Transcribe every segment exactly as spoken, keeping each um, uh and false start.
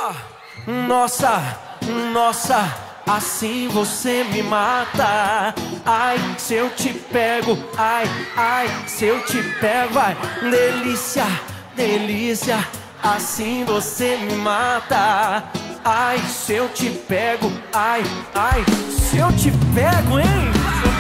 Nossa, nossa, assim você me mata. Ai, se eu te pego, ai, ai, se eu te pego, vai. Delícia, delícia, assim você me mata. Ai, se eu te pego, ai, ai, se eu te pego, hein?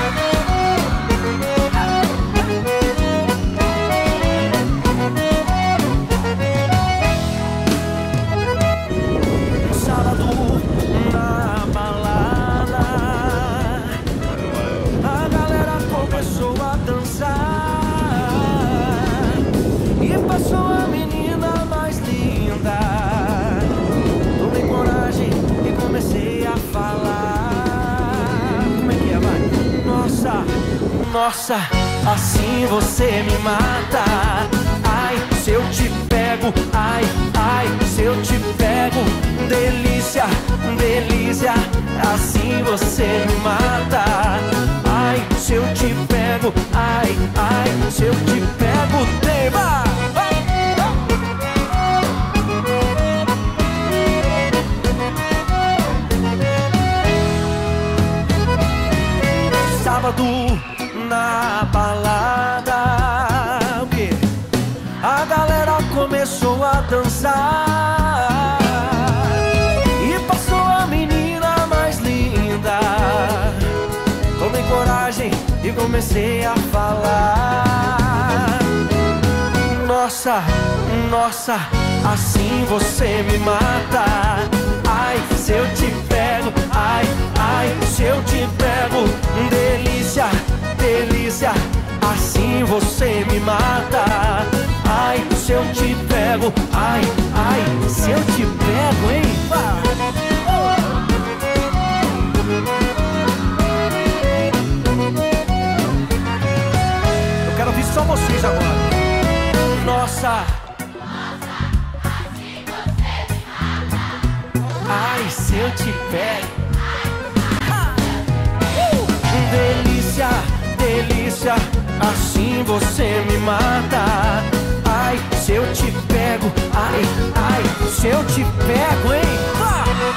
Sábado na balada, a galera começou a dançar e passou a menina mais linda. Tomei coragem e comecei a falar. Como é que é, vai? Nossa, nossa, assim você me mata. Ai, se eu te pego, ai, ai, se eu te pego. Delícia, delícia, assim você me mata. Ai, se eu te pego, ai, ai, se eu te pego, tema. Sábado na balada, o quê? A galera começou a dançar e passou a menina mais linda. Tomei coragem e comecei a falar. Nossa, nossa, assim você me mata. Ai, se eu te pego, ai, ai, se eu te pego. Delícia, delícia, assim você me mata. Ai, se eu te pego, ai, ai, se eu te pego, hein? Eu quero ouvir só vocês agora. Nossa, ai, se eu te pego. Delícia, delícia, assim você me mata. Ai, se eu te pego, ai, ai, se eu te pego, hein?